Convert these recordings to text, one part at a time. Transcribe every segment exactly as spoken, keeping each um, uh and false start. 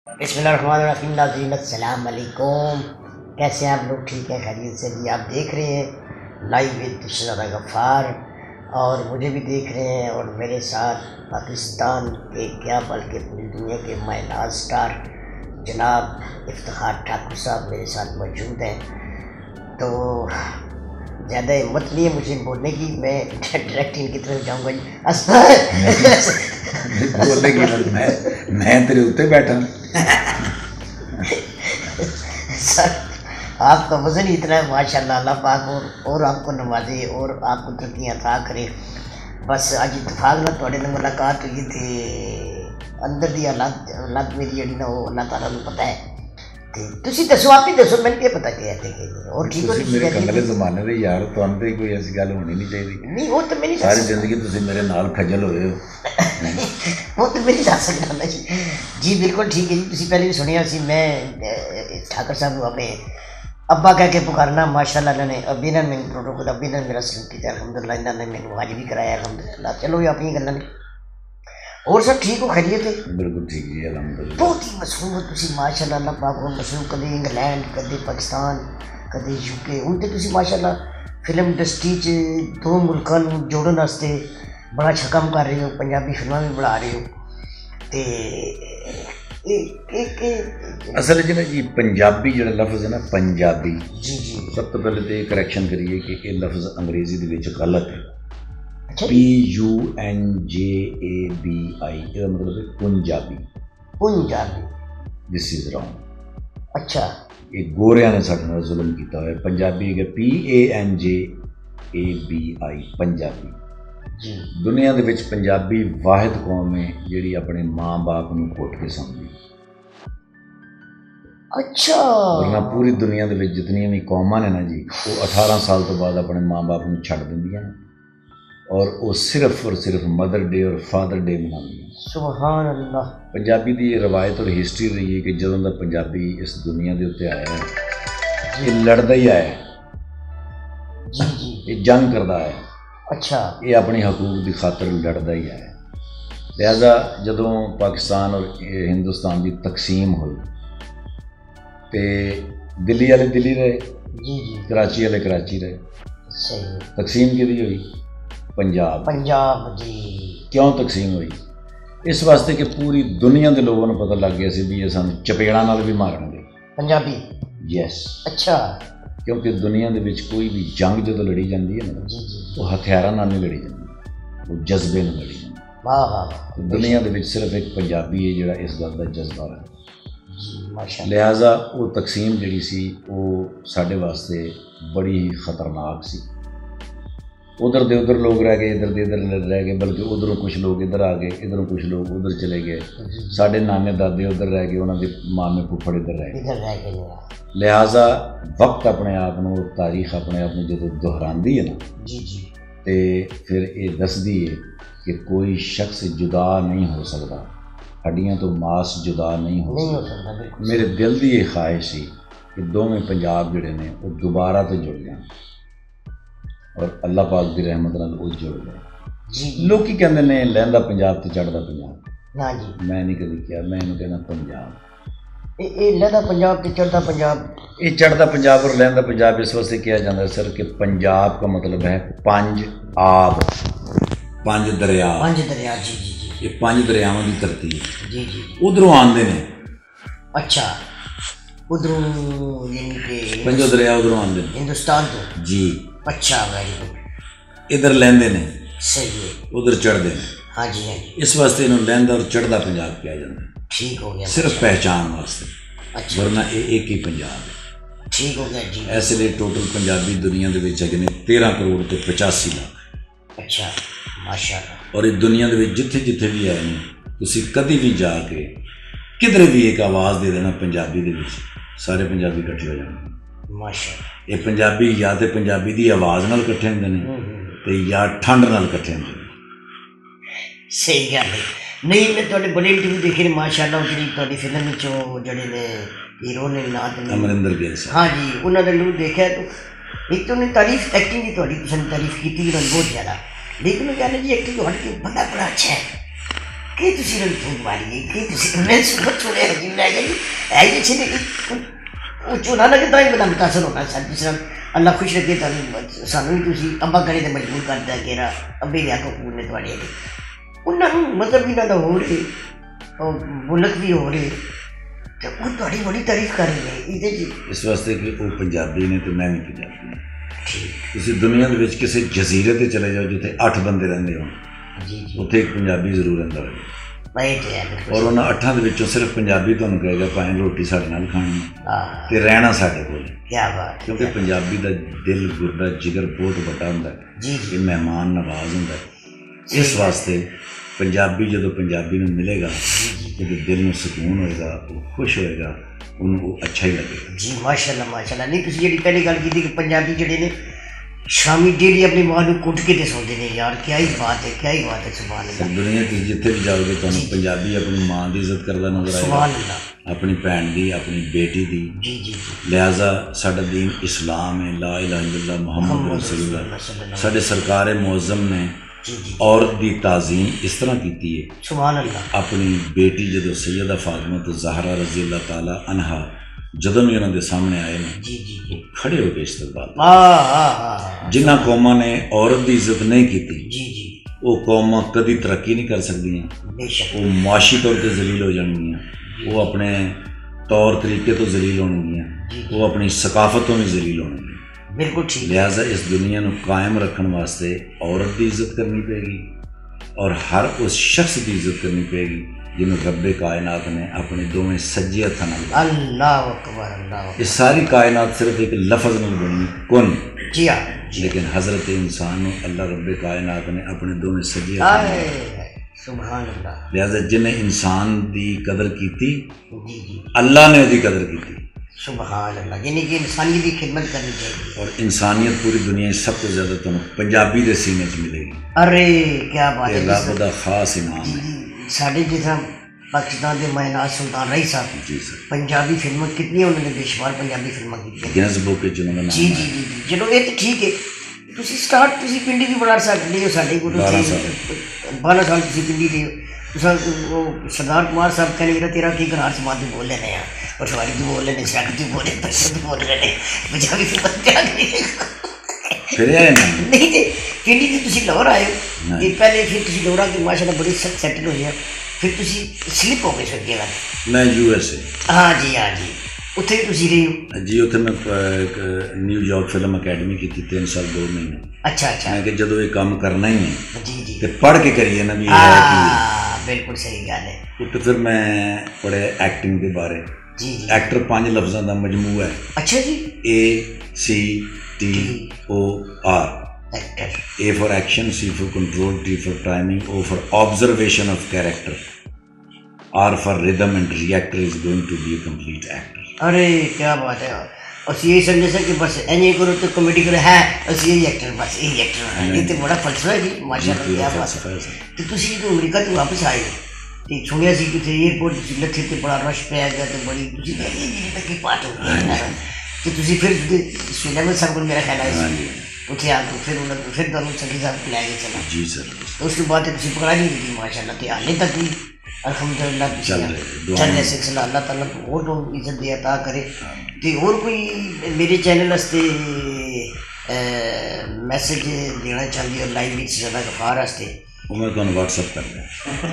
بسم اللہ الرحمن الرحیم. ناظرین السلام علیکم. کیسے ہیں آپ لوگ؟ ٹھیک ہے، خیریت سے؟ جی آپ دیکھ رہے ہیں لائیو ود شہزادہ غفار، اور مجھے بھی دیکھ رہے ہیں، اور میرے ساتھ پاکستان کے کیا بلکہ پوری دنیا کے مائی ناز اسٹار جناب افتخار ٹھاکر صاحب میرے ساتھ موجود ہیں. تو زیادہ ہمت نہیں ہے مجھے بولنے کی، میں ڈائریکٹ ان کی طرف جاؤں گا. بولنے کی میں میں تیرے اتنے بیٹھا. سر آپ کا وزن ہی اتنا ہے ماشاء اللہ. اللہ پاک اور اور آپ کو نوازے اور آپ کو ترقیاں عطا کرے. بس اج اتفاق نہ تھوڑے نال ملاقات ہوئی تھی، اندر دی حالات حالات میری جڑی نا وہ اللہ تعالیٰ کو پتہ ہے. تسی دسو، آپ ہی دسو، میں کیا پتا کیا ہے. اور ٹھیک ہو میرے کملے زمانے دے یار، تھانوں تے کوئی ایسی گل ہونی نہیں چاہیے. نہیں وہ تو میری ساری زندگی تسی میرے نال کھجل ہوئے ہو. وہ تو میری دس سکتا جی. جی بالکل ٹھیک ہے جی. تسی پہلے بھی سنیا سی میں ٹھاکر صاحب کو اپنے ابا کہہ کے پکارنا. ماشاء اللہ انہوں نے ابھی نے میرے پروٹوکول ابھی نے میرا سلوک کیا الحمد للہ. انہوں نے میرے واج بھی کرایا الحمد للہ. چلو یہ اپنی گلیں. اور سب ٹھیک ہو؟ خیریت ہے؟ بالکل ٹھیک جی الحمد للہ. بہت ہی مصروف ہو تسی ماشاء اللہ. اللہ پاک کو مصروف، کدے انگلینڈ، کدے پاکستان، کدے یو کے. ہوں تو تسی ماشاء اللہ فلم انڈسٹری چ دو ملکوں جوڑن واسطے بڑا اچھا کام کر رہے ہو. پنجابی فلمیں بھی بنا رہے ہو. تے اصل جی نا جی پنجابی جڑا لفظ ہے نا پنجابی، جی جی سب تو پہلے تو یہ کریکشن کریے کہ یہ لفظ انگریزی دے وچ غلط ہے. اچھا P U N J A B I, یہ مطلب ہے پنجابی. پنجابی دس از رانگ. اچھا یہ گوریاں نے سارے نال ظلم کیتا ہوا ہے. پنجابی ہے P A N J A B I, Punjabi. جی دنیا دے وچ پنجابی واحد قوم ہے جیڑی اپنے ماں باپ نوں کٹ کے سمجھے. اچھا ورنہ پوری دنیا دے وچ جتنی بھی قوماں نے نا جی، وہ اٹھارہ سال تو بعد اپنے ماں باپ نوں چھڈ دیندیاں ہیں، اور وہ صرف اور صرف مدر ڈے اور فادر ڈے مناندیاں. سبحان اللہ. پنجابی دی یہ روایت اور ہسٹری رہی ہے کہ جدوں دا پنجابی اس دنیا دے اتنے آیا ہے، یہ لڑدا ہی آیا ہے. جی جی یہ جنگ کردا ہے. اچھا یہ اپنی حقوق دی خاطر لڑدا ہی آیا ہے. لہذا جدوں پاکستان اور ہندوستان دی تقسیم ہوئی تے دلی والے دلی رہے، جی جی کراچی والے کراچی رہے. صحیح. تقسیم کدی ہوئی؟ پنجاب. پنجاب جی. کیوں تقسیم ہوئی؟ اس واسطے کہ پوری دنیا دے لوگوں کو پتہ لگ گیا سی بھی یہ سان چپیڑاں نال بھی مارن گے. پنجابی. یس. اچھا. کیونکہ دنیا دے وچ کوئی بھی جنگ جدوں لڑی جاندی ہے نا، جی جی وہ ہتھیاراں نال نہیں لڑی جاندی، وہ جذبے نال لڑی جاندی. واہ واہ. دنیا دے وچ صرف ایک پنجابی ہے جڑا اس گل دا جذبہ ہے. جی ماشاء اللہ. لہٰذا وہ تقسیم جڑی سی وہ ساڈے واسطے بڑی ہی خطرناک سی. ادھر دے ادھر لوگ رہ گئے، ادھر دے ادھر رہ گئے، بلکہ ادھروں کچھ لوگ ادھر آ گئے، ادھروں کچھ لوگ ادھر چلے گئے. ساڈے نانے دادے ادھر رہ گئے، انہوں کے مامے پھپھڑ ادھر رہ ادھر رہ گئے. لہٰذا وقت اپنے آپ کو، تاریخ اپنے آپ کو جدوں دہراندی ہے نا، جی جی تے پھر یہ دسدی ہے کہ کوئی شخص جدا نہیں ہو سکتا، ہڈیاں تو ماس جدا نہیں ہو نہیں ہو سکتا. سکتا. بالکل. میرے دل دی یہ خواہش سی کہ دونوں پنجاب جڑے نے وہ دوبارہ تو جڑ جان، اور اللہ پاک دی رحمت نال وہ جڑ گئے. جی لوکی کہندے نے لہندا پنجاب تے چڑھدا پنجاب. ہاں جی. میں نہیں کدی کیا، میں انہوں کہنا پنجاب. یہ لہدا پنجاب تے چڑھدا پنجاب. یہ چڑھدا پنجاب اور لہندا پنجاب اس واسطے کیا جاتا ہے سر کہ پنجاب کا مطلب ہے پانچ آب، پانچ دریا. پانچ دریا. جی جی جی. یہ پانچ دریاواں دی دھرتی ہے. جی جی. ادھروں آندے نے. اچھا. ادھروں یعنی کہ پنجو دریا ادھروں آندے نے ہندوستان تو. جی. اچھا ویری گڈ. ادھر لہندے نے، صحیح ہے. ادھر چڑھتے ہیں. ہاں جی ہاں جی. اس واسطے انہوں لہندا اور چڑھدا پنجاب کیا جاتا ہے. ٹھیک ہو گیا. صرف پہچان واسطے، اچھا ورنہ یہ ایک ہی پنجاب ہے. ٹھیک ہو گیا جی. ایسے لیے ٹوٹل پنجابی دنیا دے وچ ہے تیرہ کروڑ تے پچاسی لاکھ. اچھا ماشاء اللہ. اور اس دنیا دے وچ جتھے جتھے بھی آئے ہیں تسی کدی بھی جا کے کدھر بھی ایک آواز دے دینا پنجابی دے وچ، سارے پنجابی کٹھے ہو جانے. ماشاء اللہ. یہ پنجابی یا تے پنجابی دی آواز نال کٹھے ہوندے نے تے یا ٹھنڈ نال کٹھے ہوندے نے. صحیح گل ہے. نہیں میں تھوڑے بڑی انٹرویو دیکھی ماشاء اللہ. جی تھوڑی فلم چو جڑے نے ہیرو نے نام امرندر گل صاحب. ہاں جی انہوں نے لوگ دیکھا تو ایک تو انہیں تعریف ایکٹنگ کی تھوڑی پسند تعریف کی تھی بہت زیادہ، لیکن میں کہنا جی ایکٹنگ ہٹ کے بندہ بڑا اچھا ہے. کہ تسی نے تو ماری کہ تسی نے سب چھوڑے عجیب لگے ہے یہ چھنے وہ چونا لگے تو بڑا متاثر ہونا سر جس اللہ خوش رکھے تو سانو بھی تسی ابا کرے تے مجبور کردا کہ را ابے دیا کو پورنے تواڈے انہاں نوں مطلب انہاں دا ہو رہے اور ملک بھی ہو رہے تے وہ تواڈی بڑی تعریف کر رہے ہیں ایدے جی اس واسطے کہ وہ پنجابی نے تو میں بھی پنجابی ہوں تسی دنیا دے وچ کسی جزیرے تے چلے جاؤ جتھے اٹھ بندے رہندے ہون جی جی اتنے ایک پنجابی ضرور رہتا ہوگا بھائی ہے اور انہوں اٹھان کے صرف پنجابی تمہیں کہے گا پائیں روٹی سارے نال کھانی تے رہنا سارے کول کیا بات کیونکہ پنجابی دا دل گردہ جگر بہت بڑا ہوں جی یہ مہمان نواز ہوں اس واسطے پنجابی جدو پنجابی نو ملے گا جب دل میں سکون ہوئے گا وہ خوش ہوئے گا انہوں کو اچھا ہی لگے گا جی ماشاء اللہ ماشاء اللہ نہیں تھی جی پہلی گل کی کہ پنجابی جڑے نے شامی ڈیلی اپنی ماں کو کٹ کے دے سوتے ہیں یار کیا ہی بات ہے کیا ہی بات ہے سبحان اللہ دنیا کی جتنے بھی جاؤ گے تمہیں پنجابی اپنی ماں کی عزت کرتا نظر آئے سبحان اللہ اپنی بھن دی اپنی بیٹی دی جی جی لہٰذا ساڈا دین اسلام ہے لا الہ الا اللہ محمد رسول اللہ ساڈے سرکار معظم نے عورت دی تعظیم اس طرح کیتی ہے سبحان اللہ اپنی بیٹی جدو سیدہ فاطمہ زہرا رضی اللہ تعالی عنہا جدوں بھی انہوں دے سامنے آئے نا جی جی جی کھڑے ہو کے استقبال جنہ قوماں نے عورت دی عزت نہیں کیتی جی جی وہ قوماں کدی ترقی نہیں کر سکتی بے شک وہ معاشی طور تے ذلیل ہو جانگیاں وہ اپنے طور طریقے تو ذلیل ہونگیاں وہ اپنی ثقافتوں میں ذلیل ہونگیاں بالکل ٹھیک لہٰذا اس دنیا نو قائم رکھن واسطے عورت دی عزت کرنی پے گی اور ہر اس شخص دی عزت کرنی پے گی جنہوں رب کائنات نے اپنے دونوں سجے ہتھاں نال اللہ اکبر اللہ یہ ساری کائنات صرف ایک لفظ نال بنی کن جی ہاں لیکن حضرت انسان نو اللہ رب کائنات نے اپنے دونوں سجے ہتھاں نال سبحان اللہ لہذا جن انسان دی قدر کیتی جی جی اللہ نے دی قدر کیتی سبحان اللہ یعنی کہ انسانیت کی خدمت کرنی چاہیے اور انسانیت پوری دنیا سب تو زیادہ تمہیں پنجابی دے سینے چ ملے گی ارے کیا بات ہے رب دا خاص انعام جی ہے جی ساڈے جیسا پاکستان کے میناز سلطان رئی صاحب جی سر پنجابی فلمیں کتنی انہوں نے بے شمار پنجابی فلمیں کی گنس بک کے جنہوں نے جی جی جی جی چلو یہ تو ٹھیک ہے تسی سٹارٹ تسی پنڈی بھی بنا سکتے ہو ساڈے کو بارہ سال تسی پنڈی دے وہ سردار کمار صاحب کہنے میرا تیرا کی گھر سماعت تو بول لینے ہیں پٹواری تو بول لینے شاگرد تو بول لینے تو بول لینے پنجابی فلمیں کیا پھر آئے نا نہیں جی پنڈی جی تسی لاہور آئے ہو یہ پہلے پھر تسی لاہور آ کے ماشاء اللہ بڑی سخت سیٹل ہوئی ہے پھر تسی سلپ ہو گئے سر جگہ میں یو ایس اے ہاں جی ہاں جی اتنے بھی تسی رہی ہو جی اتنے میں نیو یارک فلم اکیڈمی کی تھی تین سال دو مہینے اچھا اچھا میں کہ جدو یہ کام کرنا ہی ہے جی جی کہ پڑھ کے کریے نا بھی ہے ہاں بالکل صحیح گل ہے تو پھر میں پڑھے ایکٹنگ کے بارے جی جی ایکٹر پانچ لفظوں کا مجموعہ ہے اچھا جی A C T O R actor A for action C for control T for timing O for observation of character R for rhythm and reactor is going to be a complete actor ارے کیا بات ہے اسی یہی سمجھے سر کہ بس N کرو تو comedy کرو ہے اسی یہی ایکٹر بس یہی ایکٹر ہے یہ تو بڑا فلسفہ ہے جی ماشاء اللہ کیا بات ہے تو تسی جو امریکہ تو واپس آئے تو سنیا سی کہ ایئرپورٹ لتھے تو بڑا رش پہ گیا تو بڑی تسی جی تک کی پارٹ ہو گئی تو تسی پھر سلیمن صاحب کو میرا خیال ہے اتنے آ کے پھر انہوں پھر دونوں سنگی صاحب کو لے گئے چلا جی سر تو اس کے بعد تسی پکڑا نہیں دی ماشاء اللہ تو حالے تک بھی الحمد للہ چل رہے سلسلہ اللہ تعالیٰ کو اور عزت دے عطا کرے تو اور کوئی میرے چینل واسطے میسج دینا چاہتی اور لائیو وچ زیادہ غفار واسطے وہ میں تمہیں واٹس ایپ کر دیا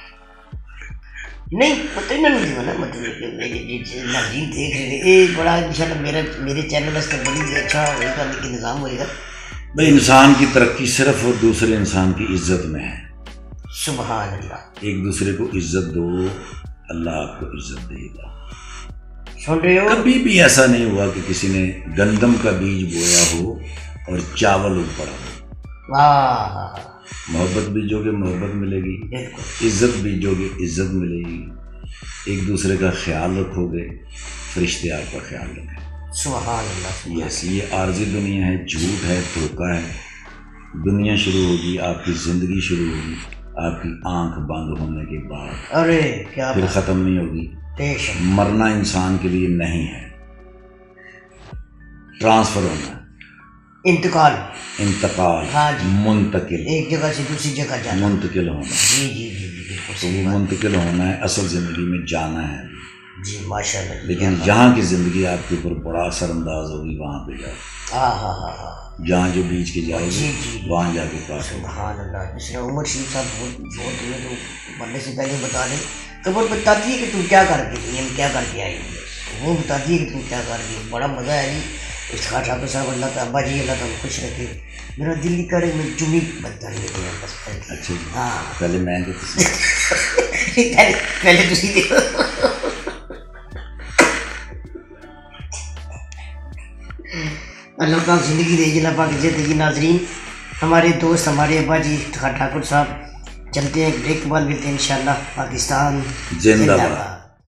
نہیں پتہ انہوں نے دینا نا مطلب کہ میری ناظرین دیکھ رہے ہیں یہ بڑا ان شاء اللہ میرا میرے چینل واسطے بڑی اچھا ہوئے گا لیکن نظام ہوئے گا بھائی انسان کی ترقی صرف اور دوسرے انسان کی عزت میں ہے سبحان اللہ ایک دوسرے کو عزت دو اللہ آپ کو عزت دے گا سن رہے ہو کبھی بھی ایسا نہیں ہوا کہ کسی نے گندم کا بیج بویا ہو اور چاول اگ پڑا ہو واہ محبت بیجو گے محبت ملے گی بالکل عزت بیجو گے عزت ملے گی ایک دوسرے کا خیال رکھو گے فرشتے آپ کا خیال رکھیں سبحان اللہ یس یہ عارضی دنیا ہے جھوٹ ہے دھوکہ ہے دنیا شروع ہوگی آپ کی زندگی شروع ہوگی آپ کی آنکھ بند ہونے کے بعد ارے کیا پھر ختم نہیں ہوگی مرنا انسان کے لیے نہیں ہے ٹرانسفر ہونا ہے انتقال انتقال ہاں جی، منتقل ایک جگہ سے دوسری جگہ جانا، منتقل ہونا، جی جی جی جی بالکل تو صحیح وہ بات، منتقل ہونا ہے، اصل زندگی میں جانا ہے، جی ماشاء اللہ، لیکن یہاں کی زندگی آپ کے اوپر بڑا اثر انداز ہوگی وہاں پہ جا کے، ہاں ہاں ہاں ہاں جہاں جو بیچ کے جائے جی گی جی جی، وہاں جا کے پاس ہوگا۔ سبحان اللہ۔ جس نے عمر شریف صاحب بہت بہت ہوئے تو مرنے سے پہلے بتا دیں، قبر بتاتی ہے کہ تم کیا کر کے دنیا میں کیا کر کے آئی ہو، وہ بتاتی ہے کہ تم کیا کر کے، بڑا مزہ ہے جی اس خاص ٹھاکر صاحب، اللہ کا ابا جی اللہ تعالیٰ خوش رکھے، میرا دل نہیں کرے میں چمی بنتا نہیں دیا بس اچھا جی، ہاں پہلے میں کہ پہلے پہلے تسی دیکھو۔ اللہ پاک زندگی دے، اللہ پاک عزت دے۔ ناظرین ہمارے دوست ہمارے ابا جی ٹھاکر صاحب چلتے ہیں، بریک کے بعد ملتے ہیں انشاءاللہ۔ پاکستان زندہ باد۔